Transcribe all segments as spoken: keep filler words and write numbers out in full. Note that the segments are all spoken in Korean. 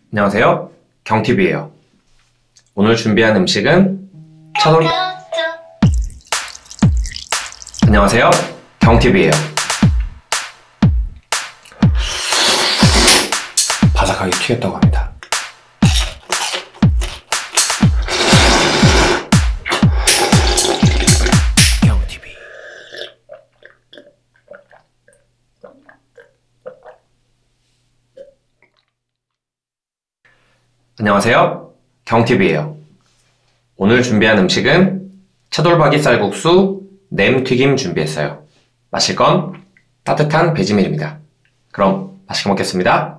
안녕하세요, 경티비예요. 오늘 준비한 음식은 차돌... 안녕하세요, 경티비예요. 바삭하게 튀겼다고 합니다. 경티비. 안녕하세요, 경티비예요. 오늘 준비한 음식은 차돌박이 쌀국수 냄튀김 준비했어요. 마실 건 따뜻한 배지밀입니다. 그럼 맛있게 먹겠습니다.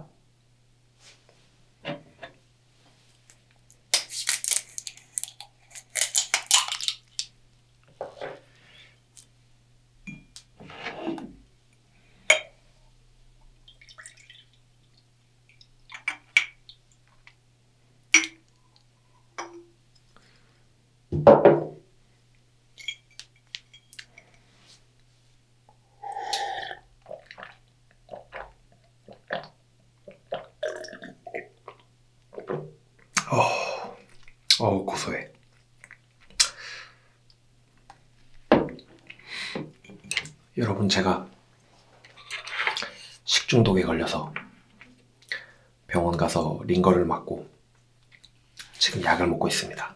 어, 어우 고소해. 여러분, 제가 식중독에 걸려서 병원 가서 링거를 맞고 지금 약을 먹고 있습니다.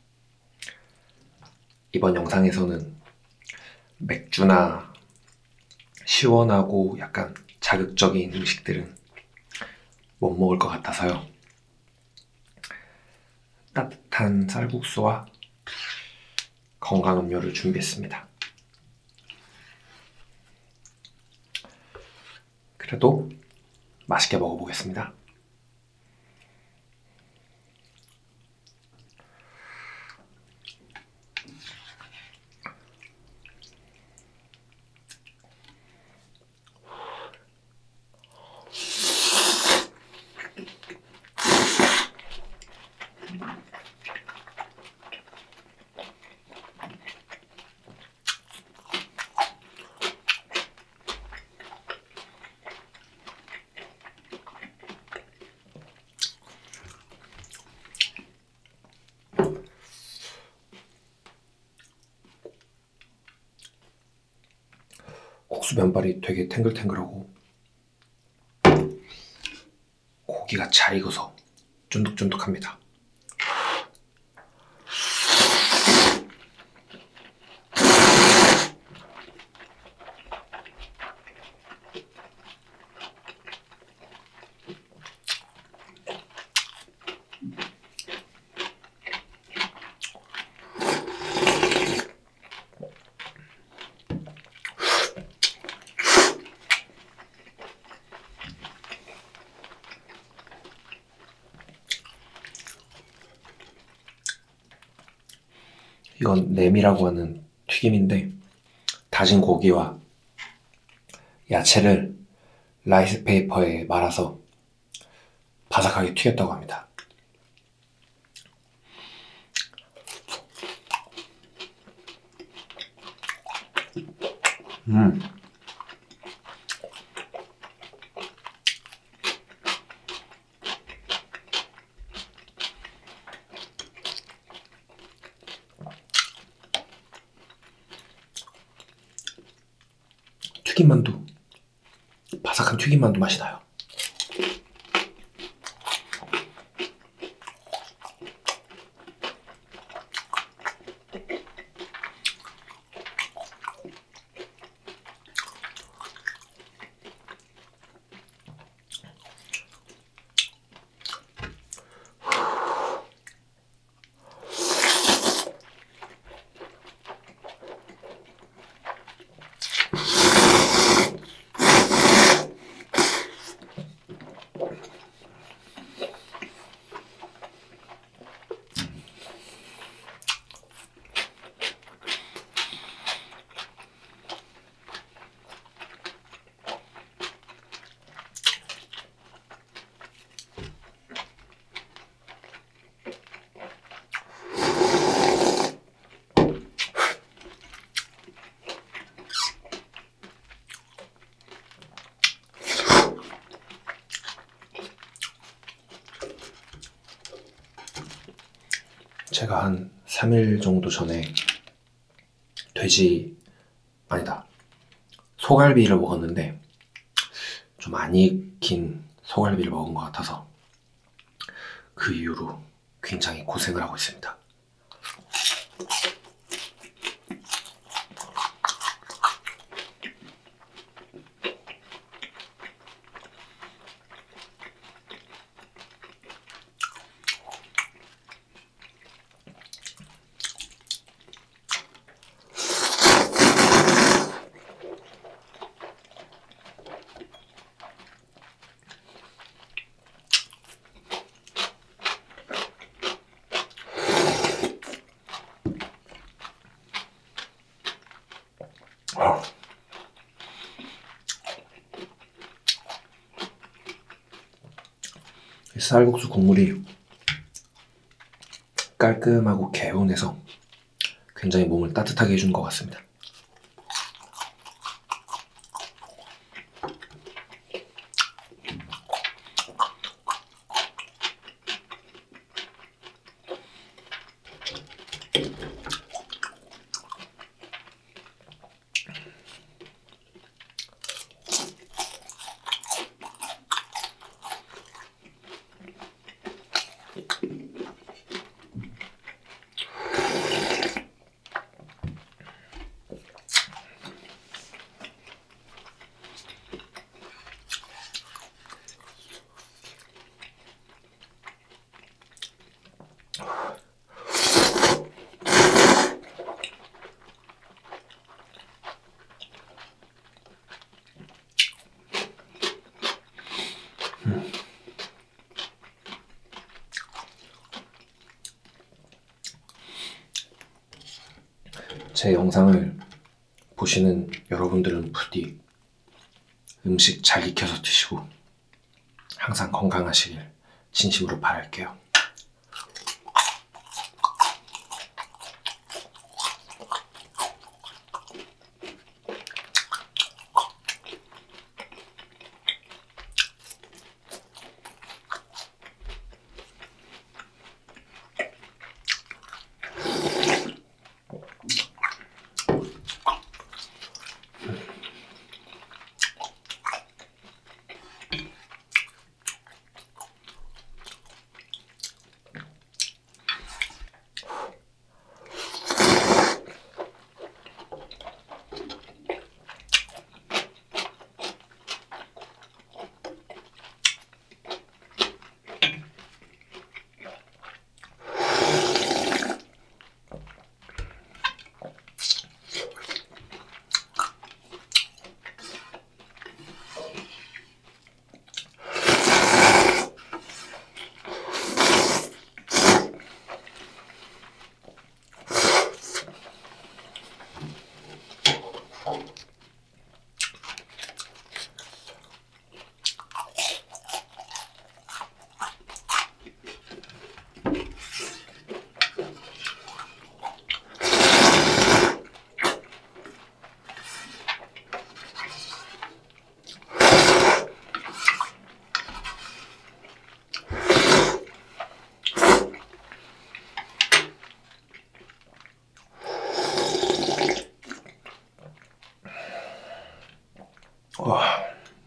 이번 영상에서는 맥주나 시원하고 약간 자극적인 음식들은 못 먹을 것 같아서요. 따뜻한 쌀국수와 건강음료를 준비했습니다. 그래도 맛있게 먹어보겠습니다. 국수 면발이 되게 탱글탱글하고 고기가 잘 익어서 쫀득쫀득합니다. 이건 냄이라고 하는 튀김인데 다진 고기와 야채를 라이스 페이퍼에 말아서 바삭하게 튀겼다고 합니다. 음. 튀김만두, 바삭한 튀김만두 맛이 나요. 제가 한 삼 일 정도 전에 돼지, 아니다, 소갈비를 먹었는데 좀 안 익힌 소갈비를 먹은 것 같아서 그 이후로 굉장히 고생을 하고 있습니다. 쌀국수 국물이 깔끔하고 개운해서 굉장히 몸을 따뜻하게 해주는 것 같습니다. 제 영상을 보시는 여러분들은 부디 음식 잘 익혀서 드시고 항상 건강하시길 진심으로 바랄게요. 와.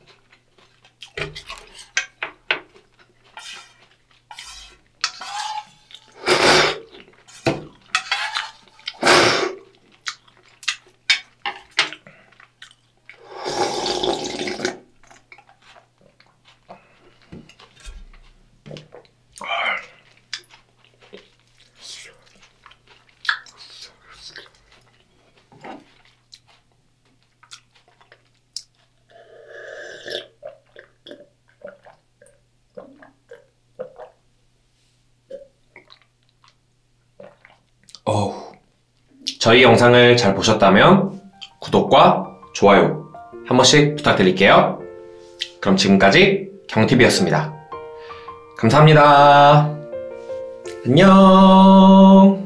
어우. 저희 영상을 잘 보셨다면 구독과 좋아요 한 번씩 부탁드릴게요. 그럼 지금까지 경티비였습니다. 감사합니다. 안녕.